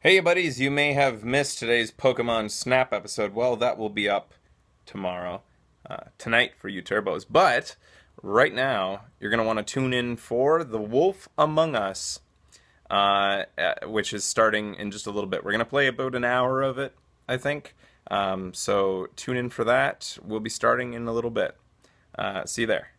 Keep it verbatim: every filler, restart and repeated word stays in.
Hey buddies, you may have missed today's Pokemon Snap episode. Well, that will be up tomorrow, uh, tonight for you turbos. But right now, you're going to want to tune in for The Wolf Among Us, uh, uh, which is starting in just a little bit. We're going to play about an hour of it, I think. Um, so tune in for that. We'll be starting in a little bit. Uh, see you there.